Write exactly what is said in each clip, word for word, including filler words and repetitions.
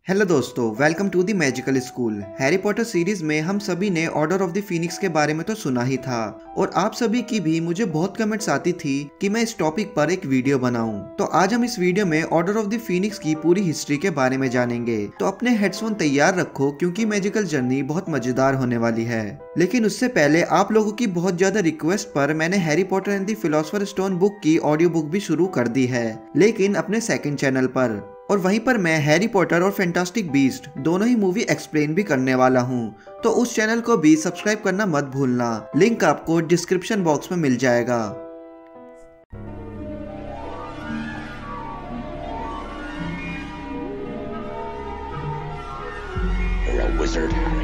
Hello दोस्तों, welcome to the magical school. Harry Potter series में हम सभी ने ऑर्डर ऑफ द फीनिक्स के बारे में तो सुना ही था और आप सभी की भी मुझे बहुत कमेंट्स आती थी कि मैं इस टॉपिक पर एक वीडियो बनाऊं। तो आज हम इस वीडियो में ऑर्डर ऑफ द फीनिक्स की पूरी हिस्ट्री के बारे में जानेंगे। तो अपने हेडफोन तैयार रखो क्योंकि मैजिकल जर्नी बहुत मजेदार होने वाली है। लेकिन उससे पहले आप लोगों की बहुत ज्यादा रिक्वेस्ट पर मैंने Harry Potter and the philosopher stone book की ऑडियो बुक भी शुरू कर दी है, लेकिन अपने सेकंड चैनल पर। और वहीं पर मैं हैरी पॉटर और फैंटास्टिक बीस्ट दोनों ही मूवी एक्सप्लेन भी करने वाला हूँ, तो उस चैनल को भी सब्सक्राइब करना मत भूलना। लिंक आपको डिस्क्रिप्शन बॉक्स में मिल जाएगा। You're a wizard, Harry.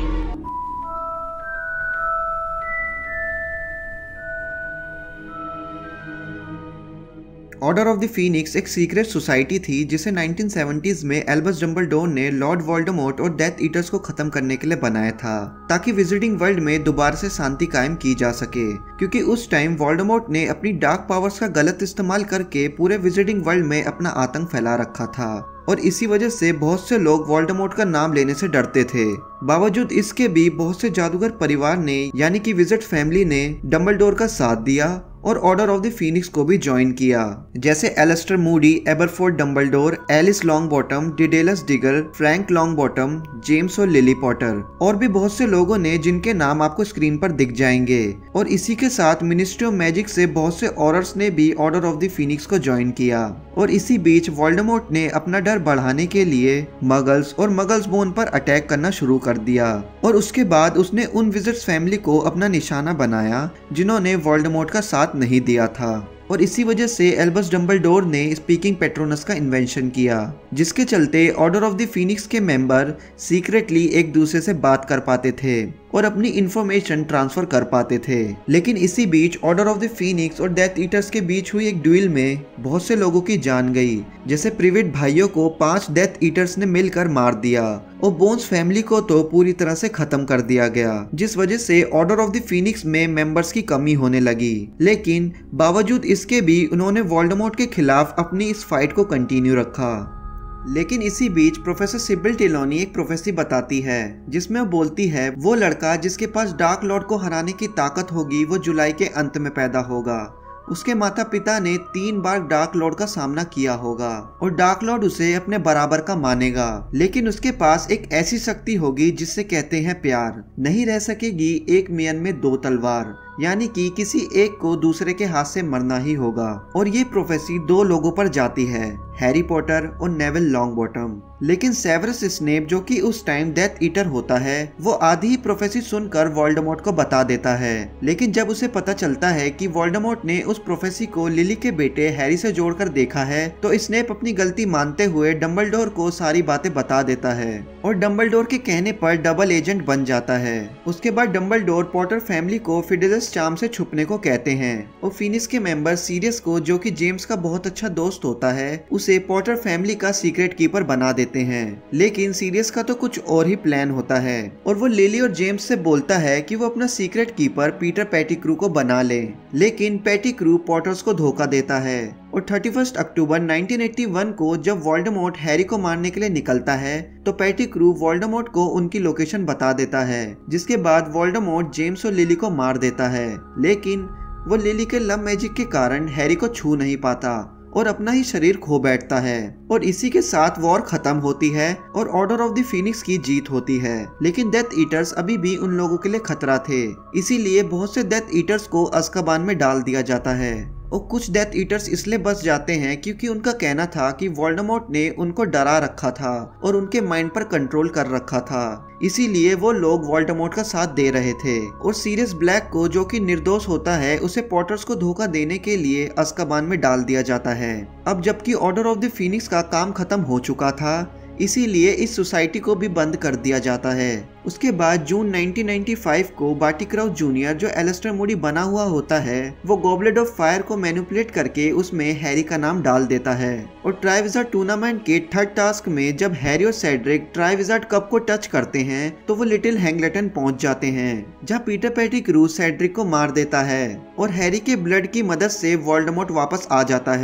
Order of the Phoenix एक सीक्रेट सोसाइटी थी जिसे नाइनटीन सेवेंटीज़ में एल्बस डम्बलडोर ने लॉर्ड वोल्डेमॉर्ट और डेथ ईटर्स को खत्म करने के लिए बनाया था, ताकि विजिटिंग वर्ल्ड में दोबारा से शांति कायम की जा सके। क्योंकि उस टाइम वोल्डेमॉर्ट ने अपनी डार्क पावर्स का गलत इस्तेमाल करके पूरे विजिटिंग वर्ल्ड में अपना आतंक फैला रखा था और इसी वजह से बहुत से लोग वोल्डेमॉर्ट का नाम लेने से डरते थे। बावजूद इसके भी बहुत से जादूगर परिवार ने यानी कि विजिट फैमिली ने डम्बलडोर का साथ दिया और ऑर्डर ऑफ द फीनिक्स को भी ज्वाइन किया, जैसे Alastor Moody, Aberforth Dumbledore, Alice Longbottom, Dedalus Diggle, Frank Longbottom, James और लिली पॉटर और भी बहुत से लोगों ने जिनके नाम आपको स्क्रीन पर दिख जाएंगे। और इसी के साथ मिनिस्ट्री ऑफ मैजिक से बहुत से ऑर्डर्स ने भी ऑर्डर ऑफ द फीनिक्स को ज्वाइन किया। और इसी बीच वोल्डेमॉर्ट ने अपना डर बढ़ाने के लिए मगल्स और मगल्स बोन पर अटैक करना शुरू कर दिया और उसके बाद उसने उन विजिट्स फैमिली को अपना निशाना बनाया जिन्होंने वोल्डेमॉर्ट का साथ नहीं दिया था। और इसी वजह से एल्बस डम्बलडोर ने स्पीकिंग पेट्रोनस का इन्वेंशन किया, जिसके चलते ऑर्डर ऑफ द फीनिक्स के मेंबर सीक्रेटली एक दूसरे से बात कर पाते थे और अपनी इंफॉर्मेशन ट्रांसफर कर पाते थे। लेकिन इसी बीच ऑर्डर ऑफ द फीनिक्स और डेथ ईटर्स के बीच हुई एक ड्यूल में बहुत से लोगों की जान गई, जैसे प्रिवेट भाइयों को पांच डेथ ईटर्स ने मिलकर मार दिया और बोन्स फैमिली को तो पूरी तरह से खत्म कर दिया गया, जिस वजह से ऑर्डर ऑफ द फीनिक्स में मेंबर्स की कमी होने लगी। लेकिन बावजूद इसके भी उन्होंने वोल्डेमॉर्ट के खिलाफ अपनी इस फाइट को कंटिन्यू रखा। लेकिन इसी बीच प्रोफेसर सिबिल टेलोनी एक प्रोफेसी बताती है जिसमें वो बोलती है वो लड़का जिसके पास डार्क लॉर्ड को हराने की ताकत होगी वो जुलाई के अंत में पैदा होगा। उसके माता पिता ने तीन बार डार्क लॉर्ड का सामना किया होगा और डार्क लॉर्ड उसे अपने बराबर का मानेगा, लेकिन उसके पास एक ऐसी शक्ति होगी जिससे कहते हैं प्यार। नहीं रह सकेगी एक मियन में दो तलवार, यानी कि किसी एक को दूसरे के हाथ से मरना ही होगा। और ये प्रोफेसी दो लोगों पर जाती है, हैरी पॉटर और नेविल लॉन्गबॉटम। लेकिन सेवरस स्नेप जो कि उस टाइम डेथ ईटर होता है, वो आधी ही प्रोफेसी सुनकर वोल्डेमॉर्ट को बता देता है। लेकिन जब उसे पता चलता है कि वोल्डेमॉर्ट ने उस प्रोफेसी को लिली के बेटे हैरी से जोड़कर देखा है, तो स्नेप अपनी गलती मानते हुए डम्बलडोर को सारी बातें बता देता है और डम्बलडोर के कहने पर डबल एजेंट बन जाता है। उसके बाद डम्बलडोर पॉटर फैमिली को फिडेलस चार्म से छुपने को कहते हैं और फिनिक्स के मेंबर सीरियस को, जो कि जेम्स का बहुत अच्छा दोस्त होता है, उसे पॉटर फैमिली का सीक्रेट कीपर बना देते हैं। लेकिन सीरियस का तो कुछ और ही प्लान होता है और वो लिली और जेम्स से बोलता है कि वो अपना सीक्रेट कीपर पीटर पेटिक्रू को बना ले। लेकिन पेटिक्रू पॉटर्स को धोखा देता है और इकतीस अक्टूबर नाइनटीन एटी वन को जब वोल्डेमॉर्ट हैरी को मारने के लिए निकलता है तो पेटिक्रू वोल्डेमॉर्ट को उनकी लोकेशन बता देता है, जिसके बाद वोल्डेमॉर्ट जेम्स और लिली को मार देता है। लेकिन वो लिली के लव मैजिक के कारण हैरी को छू नहीं पाता और अपना ही शरीर खो बैठता है और इसी के साथ वॉर खत्म होती है और ऑर्डर ऑफ द फीनिक्स की जीत होती है। लेकिन डेथ ईटर्स अभी भी उन लोगों के लिए खतरा थे, इसीलिए बहुत से डेथ ईटर्स को अज़्काबान में डाल दिया जाता है और कुछ डेथ ईटर्स इसलिए बच जाते हैं क्योंकि उनका कहना था कि वोल्डेमॉर्ट ने उनको डरा रखा था और उनके माइंड पर कंट्रोल कर रखा था, इसीलिए वो लोग वोल्डेमॉर्ट का साथ दे रहे थे। और सीरियस ब्लैक को, जो कि निर्दोष होता है, उसे पॉटर्स को धोखा देने के लिए अज़्काबान में डाल दिया जाता है। अब जबकि ऑर्डर ऑफ द फीनिक्स का काम खत्म हो चुका था, इसीलिए इस सोसाइटी को भी बंद कर दिया जाता है। उसके बाद जून नाइनटीन नाइंटी फाइव को बार्टी क्राउच जूनियर, जो एलिस्टर मूडी बना हुआ होता है, वो गॉबलेट ऑफ फायर को मैनिपुलेट करके उसमें हैरी का नाम डाल देता है। और ट्राइविजार्ड टूर्नामेंट के थर्ड टास्क में जब हैरी और सेड्रिक ट्राइविजार्ड कप को टच करते हैं तो वो लिटिल हैंगलेटन पहुंच जाते हैं, जहाँ पीटर पेटिग्रू सेड्रिक को मार देता है और हैरी के ब्लड की मदद से वोल्डेमॉर्ट वापस आ जाता है।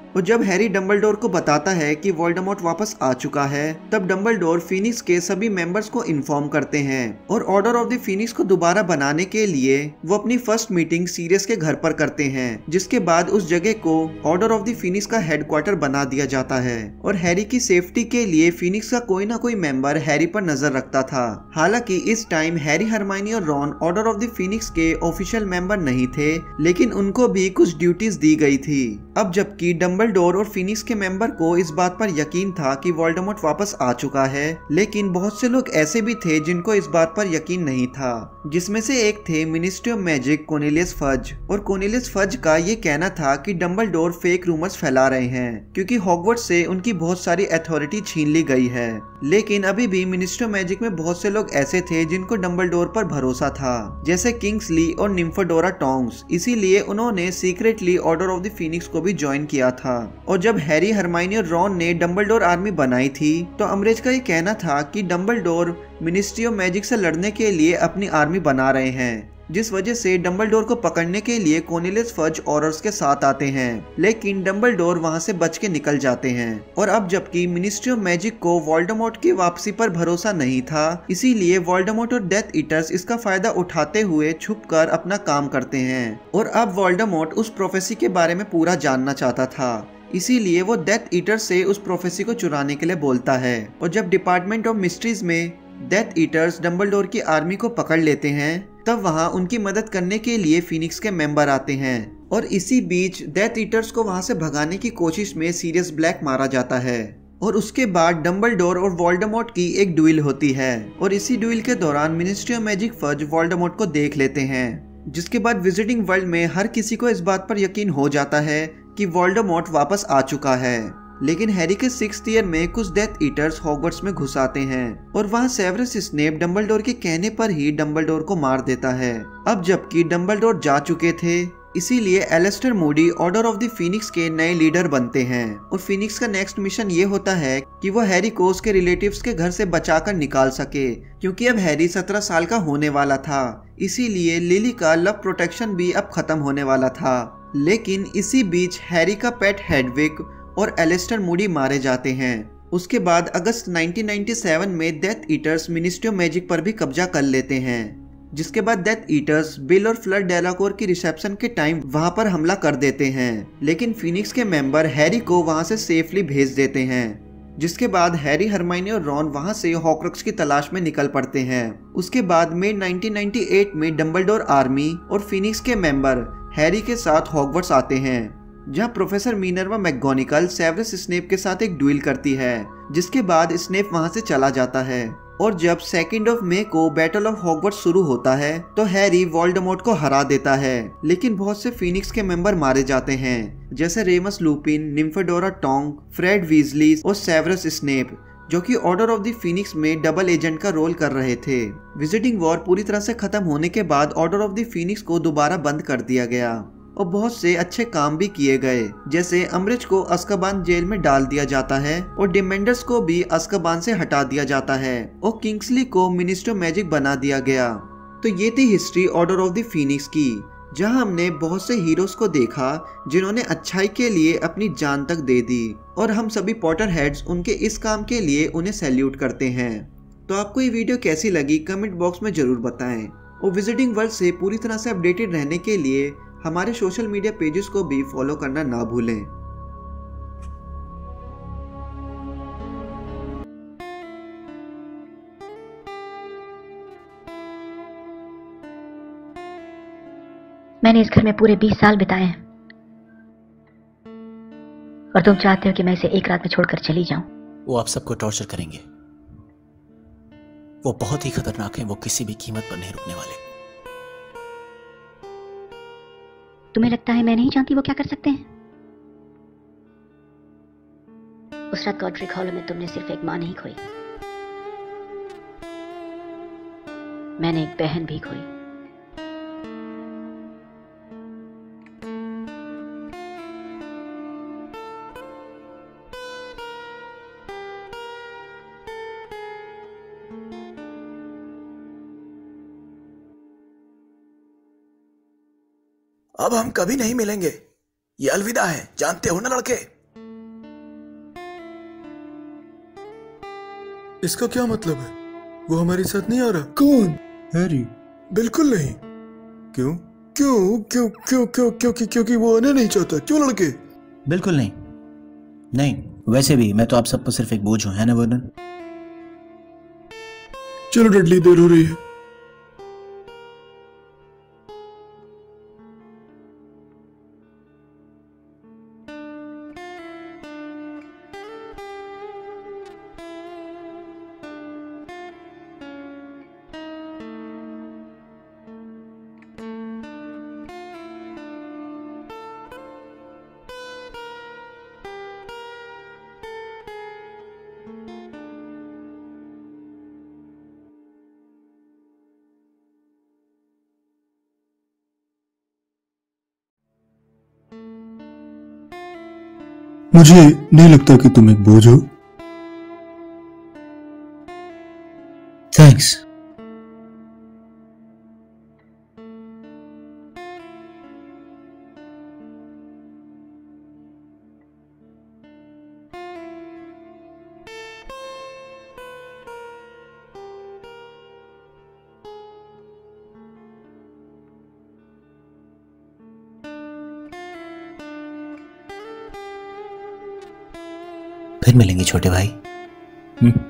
और जब हैरी डंबलडोर को बताता है कि वोल्डेमॉर्ट वापस आ चुका है, तब डंबलडोर फीनिक्स के सभी मेंबर्स को इन्फॉर्म करते हैं और ऑर्डर ऑफ द फीनिक्स को दोबारा बनाने के लिए वो अपनी फर्स्ट मीटिंग सीरियस के घर पर करते हैं, जिसके बाद उस जगह को ऑर्डर ऑफ द फीनिक्स का हेडक्वार्टर बना दिया जाता है और हैरी की सेफ्टी के लिए फीनिक्स का कोई ना कोई मेंबर हैरी पर नजर रखता था। हालांकि इस टाइम हैरी, हरमाइनी और Ron order of the Phoenix के ऑफिशियल मेंबर नहीं थे, लेकिन उनको भी कुछ ड्यूटीज दी गई थी। अब जबकि डंबलडोर और फीनिक्स के मेंबर को इस बात पर यकीन था कि वोल्डेमॉर्ट वापस आ चुका है, लेकिन बहुत से लोग ऐसे भी थे जिनको इस बात पर यकीन नहीं था, जिसमें से एक थे Ministry of Magic Cornelius Fudge. और कोर्नेलियस फज का ये कहना था कि डंबलडोर फेक रूमर्स फैला रहे हैं क्योंकि हॉगवर्ट्स से उनकी बहुत सारी अथॉरिटी छीन ली गई है। लेकिन अभी भी मिनिस्ट्री ऑफ मैजिक में बहुत से लोग ऐसे थे जिनको डंबलडोर पर भरोसा था, जैसे किंग्सली और निम्फोडोरा टोंग्स। इसीलिए उन्होंने secretly Order of the Phoenix को भी ज्वाइन किया था। और जब हैरी, हरमाइनी और रॉन ने डंबलडोर आर्मी बनाई थी, तो अम्बरेज का ये कहना था कि डंबलडोर मिनिस्ट्री ऑफ मैजिक से लड़ने के लिए अपनी आर्मी बना रहे हैं, जिस वजह से डंबलडोर को पकड़ने के लिए कोर्नेलियस फज ऑर्डर्स के साथ आते हैं, लेकिन डंबलडोर वहां से बच के निकल जाते हैं। और अब जबकि मिनिस्ट्री ऑफ मैजिक को वोल्डेमॉर्ट की वापसी पर भरोसा नहीं था, इसीलिए वोल्डेमॉर्ट और डेथ ईटर्स इसका फायदा उठाते हुए छुपकर अपना काम करते हैं। और अब वोल्डेमॉर्ट उस प्रोफेसी के बारे में पूरा जानना चाहता था, इसीलिए वो डेथ ईटर से उस प्रोफेसी को चुराने के लिए बोलता है। और जब डिपार्टमेंट ऑफ मिस्ट्रीज में डेथ ईटर्स डंबलडोर की आर्मी को पकड़ लेते हैं, तब वहां उनकी मदद करने के लिए फीनिक्स के मेंबर आते हैं। और इसी बीच डेथ ईटर्स को वहां से भगाने की कोशिश में सीरियस ब्लैक मारा जाता है। और उसके बाद डंबलडोर और वोल्डेमॉर्ट की एक ड्यूल होती है, और इसी ड्यूल के दौरान Ministry of Magic Fudge Voldemort को देख लेते हैं, जिसके बाद विजिटिंग वर्ल्ड में हर किसी को इस बात पर यकीन हो जाता है कि वोल्डेमॉर्ट वापस आ चुका है। लेकिन हैरी के सिक्स्थ ईयर में कुछ डेथ ईटर्स हॉगवर्ट्स में घुस आते हैं और वहां सेवरस स्नेप डंबलडोर के कहने पर ही डंबलडोर को मार देता है। अब जबकि डंबलडोर जा चुके थे, इसीलिए Alastor Moody Order of the Phoenix के नए लीडर बनते हैं। और फीनिक्स का नेक्स्ट मिशन ये होता है कि वो हैरी को उसके रिलेटिव्स के घर से बचाकर निकाल सके, क्योंकि अब हैरी सत्रह साल का होने वाला था। इसीलिए लिली का लव प्रोटेक्शन भी अब खत्म होने वाला था। लेकिन इसी बीच हैरी का पेट हेडविग और एलिस्टर मूडी मारे जाते हैं। उसके बाद अगस्त नाइनटीन नाइंटी सेवन में Death Eaters Ministry of Magic पर भी कब्जा कर लेते हैं, जिसके बाद डेथ ईटर्स बिल और फ्लड डेलाकोर की रिसेप्शन के टाइम वहां पर हमला कर देते हैं। लेकिन फीनिक्स के मेंबर हैरी को वहां से सेफली भेज देते हैं, जिसके बाद हैरी, हरमाइनी और रॉन वहां से हॉक्रक्स की तलाश में निकल पड़ते हैं। उसके बाद मई नाइनटीन नाइंटी एट में डंबलडोर आर्मी और फीनिक्स के मेंबर हैरी के साथ हॉगवर्ट्स आते हैं, जहां professor Minerva McGonagall Severus Snape के साथ एक ड्यूल करती है, जिसके बाद स्नेप वहां से चला जाता है। और जब सेकेंड ऑफ मई को बैटल ऑफ हॉगवर्ट्स शुरू होता है, तो हैरी वोल्डेमॉर्ट को हरा देता है, लेकिन बहुत से फीनिक्स के मेंबर मारे जाते हैं, जैसे Remus Lupin, Nymphadora Tonks, Fred Weasley और सेवरस स्नेप, जो कि ऑर्डर ऑफ द फीनिक्स में डबल एजेंट का रोल कर रहे थे। विजिटिंग वॉर पूरी तरह से खत्म होने के बाद ऑर्डर ऑफ द फीनिक्स को दोबारा बंद कर दिया गया और बहुत से अच्छे काम भी किए गए, जैसे अम्बरेज को अज़्काबान जेल में डाल दिया जाता है और डिमेंडर्स को भी अज़्काबान से हटा दिया जाता है और किंग्सली को मिनिस्टर ऑफ मैजिक बना दिया गया। तो ये थी history Order of the Phoenix की, जहां हमने बहुत से हीरोज को देखा जिन्होंने अच्छाई के लिए अपनी जान तक दे दी, और हम सभी पॉटर हेड्स उनके इस काम के लिए उन्हें सैल्यूट करते हैं। तो आपको ये वीडियो कैसी लगी कमेंट बॉक्स में जरूर बताएं, और विजिटिंग वर्ल्ड से पूरी तरह से अपडेटेड रहने के लिए हमारे सोशल मीडिया पेजेस को भी फॉलो करना ना भूलें। मैंने इस घर में पूरे बीस साल बिताए हैं, और तुम चाहते हो कि मैं इसे एक रात में छोड़कर चली जाऊं। वो आप सबको टॉर्चर करेंगे। वो बहुत ही खतरनाक हैं, वो किसी भी कीमत पर नहीं रुकने वाले। तुम्हें लगता है मैं नहीं जानती वो क्या कर सकते हैं? उस रात गॉड्रिक हॉल में तुमने सिर्फ एक मां नहीं खोई, मैंने एक बहन भी खोई। अब हम कभी नहीं मिलेंगे, ये अलविदा है, जानते हो ना लड़के। इसका क्या मतलब है? वो हमारे साथ नहीं आ रहा? कौन? हैरी? बिल्कुल नहीं। क्यों? क्यों क्यों क्यों क्यों क्योंकि क्योंकि वो आना नहीं चाहता। क्यों लड़के? बिल्कुल नहीं। नहीं, वैसे भी मैं तो आप सबको सिर्फ एक बोझ हूं, है ना वर्नन? चलो डडली, देर हो रही है। मुझे नहीं लगता कि तुम एक बोझ हो। थैंक्स। फिर मिलेंगे छोटे भाई। हम्म